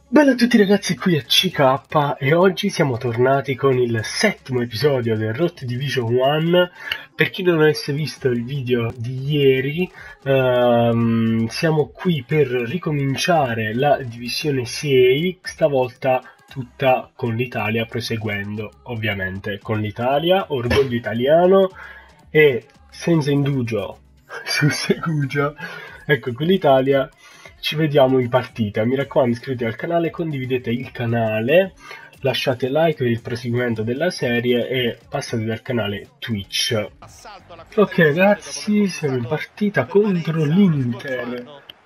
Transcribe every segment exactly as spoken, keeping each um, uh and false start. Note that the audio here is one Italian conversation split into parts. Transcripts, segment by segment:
Bella a tutti ragazzi, qui è C K e oggi siamo tornati con il settimo episodio del Road Division uno. Per chi non avesse visto il video di ieri, ehm, siamo qui per ricominciare la Divisione sei, stavolta tutta con l'Italia, proseguendo ovviamente con l'Italia, orgoglio italiano e senza indugio su Segugia, ecco qui l'Italia. Ci vediamo in partita, mi raccomando iscrivetevi al canale, condividete il canale, lasciate like per il proseguimento della serie e passate dal canale Twitch. Ok ragazzi, siamo in partita contro l'Inter.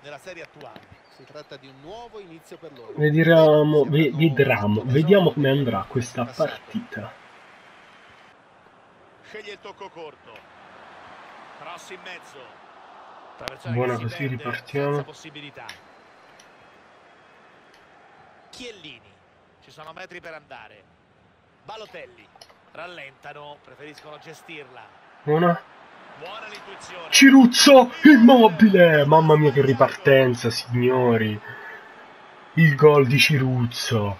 Vediamo, vedremo, vediamo come andrà questa partita. Sceglie il tocco corto, cross in mezzo. Buona, così ripartiamo. Chiellini, ci sono metri per andare. Balotelli, rallentano, preferiscono gestirla. Buona. Buona l'intuizione. Ciruzzo, Immobile, mamma mia che ripartenza signori. Il gol di Ciruzzo,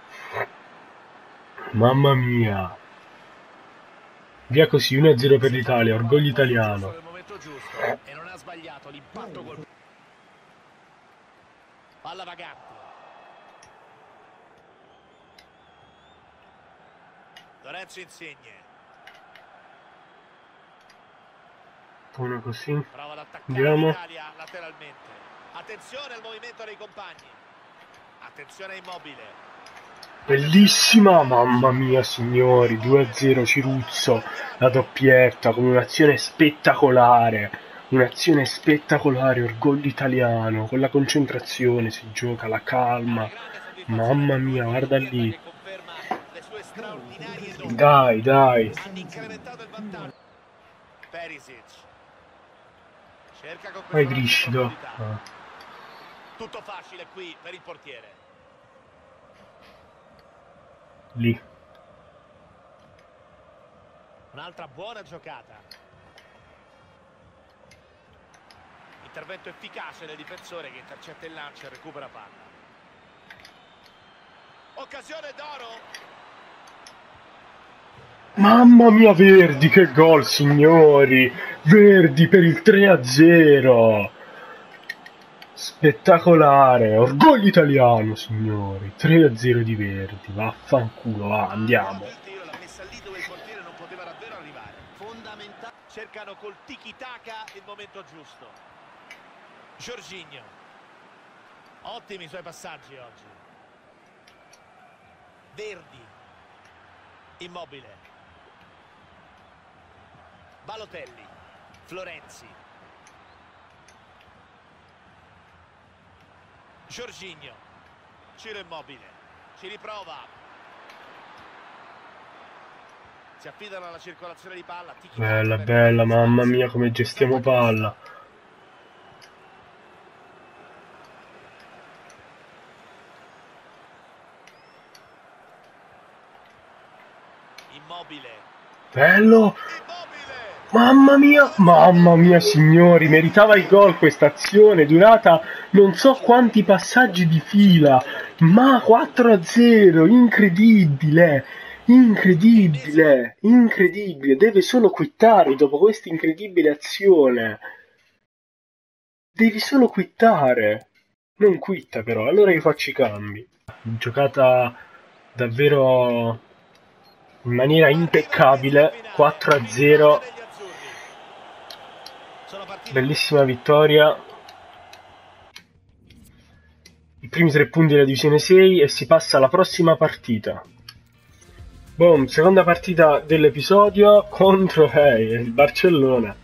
mamma mia. Via così, uno a zero per l'Italia, orgoglio italiano. E non ha sbagliato l'impatto col palla vagante. Lorenzo Insigne. Buono così. Prova ad attaccare Andiamo. l'Italia lateralmente. Attenzione al movimento dei compagni. Attenzione a Immobile. Bellissima, mamma mia signori, due a zero Ciruzzo, la doppietta con un'azione spettacolare, un'azione spettacolare, orgoglio italiano, con la concentrazione si gioca, la calma, mamma mia, guarda lì, dai dai. Vai Griscido. Ah. Tutto facile qui per il portiere. Lì. Un'altra buona giocata. Intervento efficace del difensore che intercetta il lancio e recupera palla. Occasione d'oro. Mamma mia Verdi, che gol signori! Verdi per il tre a zero! Spettacolare, orgoglio italiano signori, tre a zero di Verdi, vaffanculo, va, andiamo. La messa lì dove il portiere non poteva davvero arrivare. Fondamentale. Cercano col tiki-taka il momento giusto. Jorginho. Ottimi i suoi passaggi oggi. Verdi. Immobile. Balotelli. Florenzi. Jorginho, Ciro Immobile, ci riprova, si affidano alla circolazione di palla. Bella, bella, mamma mia come gestiamo palla. Immobile. Bello! Mamma mia, mamma mia signori, meritava il gol questa azione, durata non so quanti passaggi di fila, ma quattro a zero, incredibile, incredibile, incredibile, deve solo quittare dopo questa incredibile azione, devi solo quittare, non quitta però, allora io faccio i cambi. Giocata davvero in maniera impeccabile, quattro a zero. Bellissima vittoria, i primi tre punti della divisione sei e si passa alla prossima partita. Boom, seconda partita dell'episodio contro eh, il Barcellona.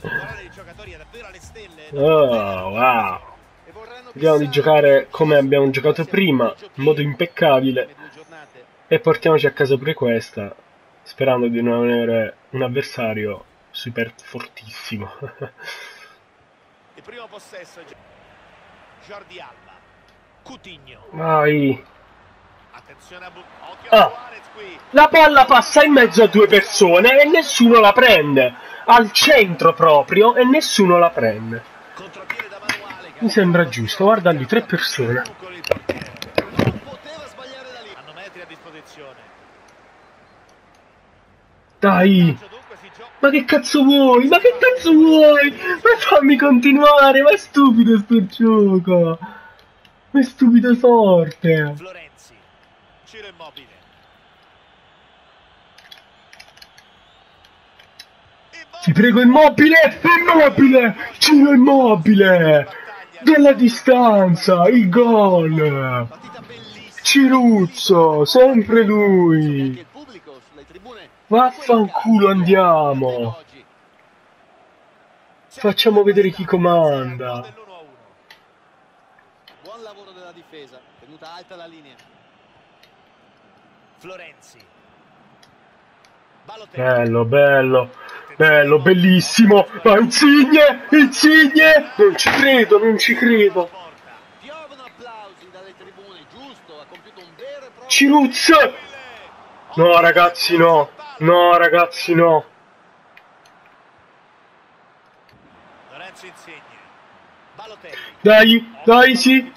Oh wow, vediamo di giocare come abbiamo giocato prima, in modo impeccabile, e portiamoci a casa pure questa, sperando di non avere un avversario super fortissimo. Il primo possesso Jordi Alba. Coutinho. Vai. Attenzione a occhio ah. a Suarez qui. La palla passa in mezzo a due persone e nessuno la prende. Al centro proprio e nessuno la prende. Mi sembra giusto, guarda lì, tre persone. Dai! Ma che cazzo vuoi? Ma che cazzo vuoi? Ma fammi continuare! Ma è stupido sto gioco! Ma è stupido forte! Florenzi, Ciro Immobile. Ti prego Immobile! Immobile! Ciro Immobile! Dalla distanza! Il gol! Ciruzzo! Sempre lui! Vaffanculo, andiamo! Facciamo vedere chi comanda! Buon lavoro della difesa, tenuta alta la linea. Florenzi. Bello, bello, bello, bellissimo! Ma Insigne! Insigne! Non ci credo, non ci credo! Piovono applausi dalle tribune, giusto, ha compiuto un vero e proprio... Ciruzzo! No ragazzi no! No ragazzi no! Lorenzo Insigne. Balotelli. Dai, dai sì!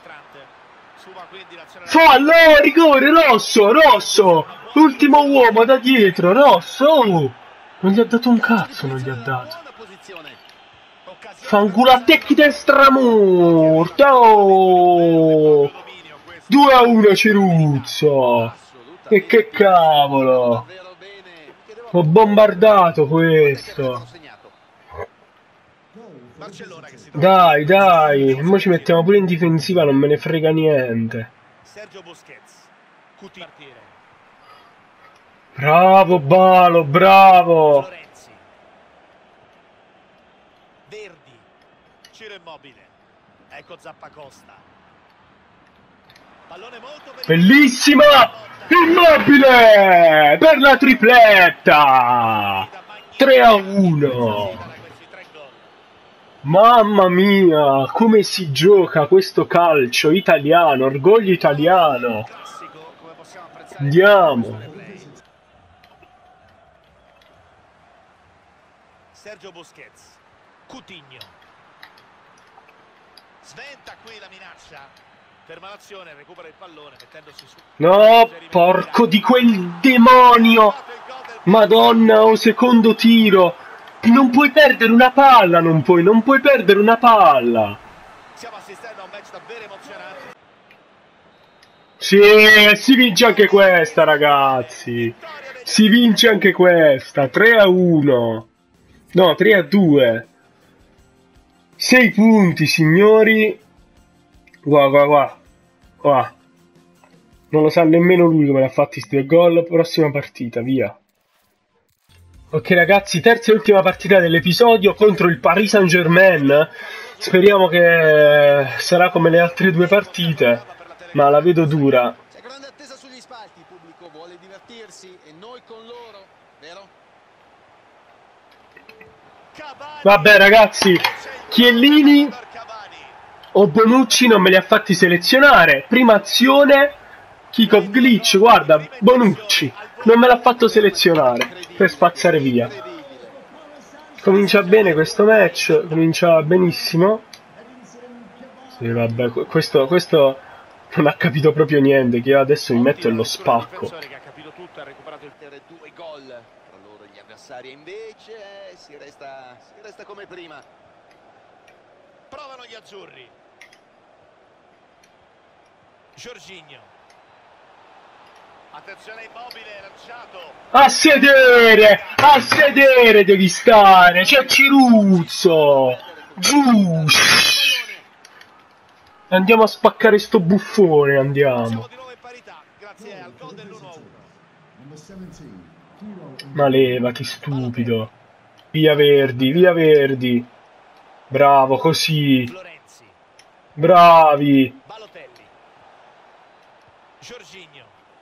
Fallo! Rigore, rosso, rosso! L'ultimo uomo da dietro, rosso! Oh, non gli ha dato un cazzo, non gli ha dato. Fanculo a te chi destra morta! Oh! due a uno Ciruzzo! E che cavolo! Ho bombardato questo! Dai, dai! Mo ci mettiamo pure in difensiva, non me ne frega niente. Sergio Busquets. Coutinho. Bravo Balo, bravo! Florenzi. Verdi. Ciro Immobile. Ecco Zappacosta. Pallone molto bellissima! Immobile! Per la tripletta! tre a uno! Mamma mia, come si gioca questo calcio italiano, orgoglio italiano! Andiamo! Sergio Busquets. Coutinho. Sventa qui la minaccia. Ferma l'azione, recupera il pallone mettendosi su. No, porco di quel demonio! Madonna, un secondo tiro! Non puoi perdere una palla, non puoi, non puoi perdere una palla! Stiamo assistendo a un match davvero emozionante. Sì, si vince anche questa, ragazzi! Si vince anche questa, tre a uno! No, tre a due! sei punti, signori! Qua, qua, qua! Qua! Non lo sa nemmeno lui come l'ha fatti sti due gol. Prossima partita, via! Ok ragazzi, terza e ultima partita dell'episodio contro il Paris Saint-Germain. Speriamo che sarà come le altre due partite, ma la vedo dura. C'è grande attesa sugli spalti, il pubblico vuole divertirsi e noi con loro, vero? Vabbè ragazzi, Chiellini o Bonucci non me li ha fatti selezionare. Prima azione, kick off glitch, guarda, Bonucci non me l'ha fatto selezionare per spazzare via. Comincia bene questo match, comincia benissimo. Sì, vabbè, questo, questo non ha capito proprio niente, che io adesso mi metto e lo spacco. Che ha capito tutto, ha recuperato il due gol. Tra loro gli avversari invece si resta, si resta come prima. Provano gli azzurri. Jorginho. Attenzione Immobile, lanciato. A sedere! A sedere devi stare! C'è Ciruzzo! Giù! Andiamo a spaccare sto buffone, andiamo. Siamo di nuovo in parità, grazie al gol dell'uno a uno. Ma levati, stupido. Via Verdi, via Verdi. Bravo, così. Florenzi. Bravi. Balotelli. Jorginho.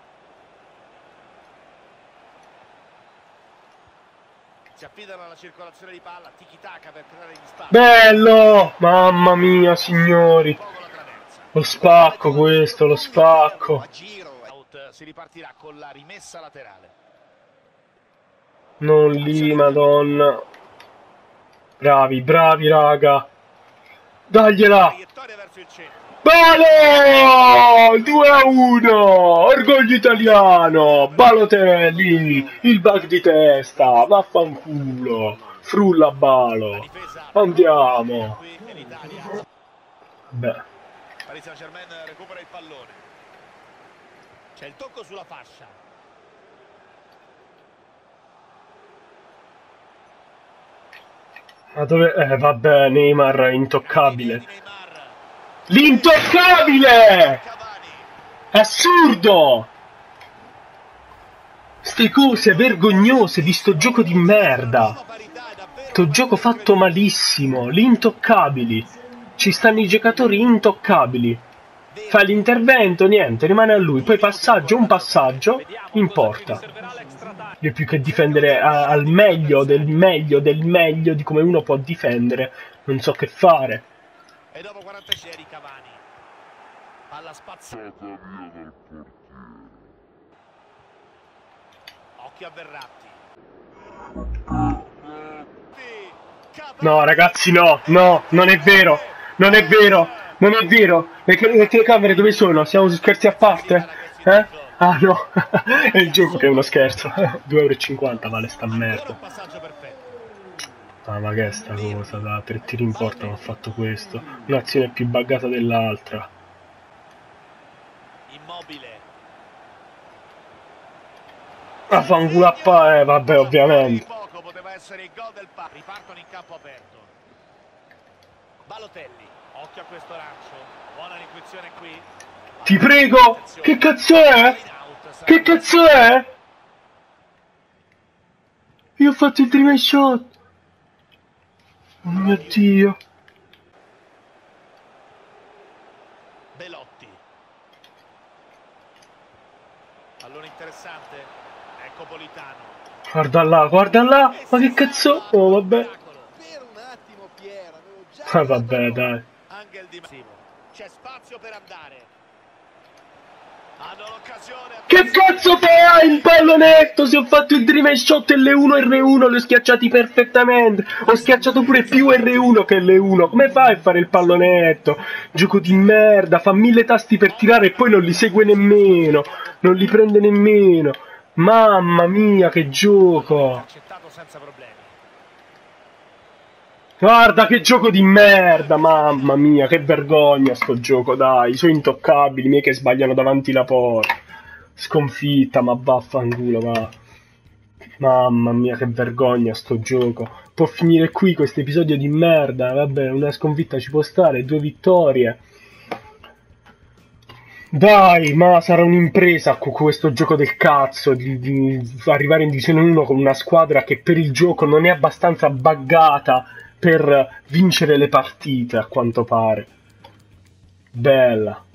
Si affidano alla circolazione di palla, tiki-taka per creare gli spazi. Bello! Mamma mia, signori. Lo spacco questo, lo spacco. Si ripartirà con la rimessa laterale. Non lì, madonna. Bravi, bravi, raga. Dagliela! Balo! due a uno! Orgoglio italiano! Balotelli! Il bug di testa! Vaffanculo! Frulla Balo! Andiamo! Beh. Paris Saint-Germain recupera il pallone. C'è il tocco sulla fascia. Ma dove... Eh, vabbè, Neymar intoccabile. L'intoccabile! È assurdo! Ste cose vergognose di sto gioco di merda. Sto gioco fatto malissimo. L'intoccabili. Ci stanno i giocatori intoccabili. Fa l'intervento, niente, rimane a lui. Poi passaggio, un passaggio, in porta. Io più che difendere a, al meglio del meglio del meglio di come uno può difendere, non so che fare. E dopo quarantasei Cavani. Palla spazzata via dal portiere. Occhio a Verratti. No ragazzi, no, no, non è vero, non è vero, non è vero. Le, le telecamere dove sono? Siamo su scherzi a parte? Eh? Ah no, è il gioco che è uno scherzo. due e cinquanta euro vale sta merda. Ah, ma che è sta cosa? Da tre tiri in porta mi ha fatto questo. Un'azione più buggata dell'altra. Immobile. Ah, fa un culo a pa, eh, vabbè, ovviamente. Poco poteva essere il gol del pa. Ripartono in campo aperto. Balotelli. Occhio a questo lancio. Buona l'intuizione qui. Ti prego! Che cazzo è? Che cazzo è? Io ho fatto il dream shot. Oh mio Dio. Belotti. Pallone interessante. Ecco Politano. Guarda là, guarda là. Ma che cazzo? Oh vabbè. Per un attimo Pier, avevo già Ah vabbè, dai. anche il di c'è spazio per andare. Hanno l'occasione. Che cazzo fai il pallonetto? Se ho fatto il dream shot L uno R uno li ho schiacciati perfettamente. Ho schiacciato pure più R uno che L uno. Come fai a fare il pallonetto? Gioco di merda, fa mille tasti per tirare e poi non li segue nemmeno. Non li prende nemmeno. Mamma mia, che gioco. Accettato senza problemi. Guarda che gioco di merda, mamma mia, che vergogna sto gioco, dai, sono intoccabili, miei che sbagliano davanti la porta. Sconfitta, ma vaffanculo, va. Mamma mia, che vergogna sto gioco. Può finire qui questo episodio di merda, vabbè, una sconfitta ci può stare, due vittorie. Dai, ma sarà un'impresa con questo gioco del cazzo di, di arrivare in divisione uno con una squadra che per il gioco non è abbastanza buggata per vincere le partite, a quanto pare. Bella.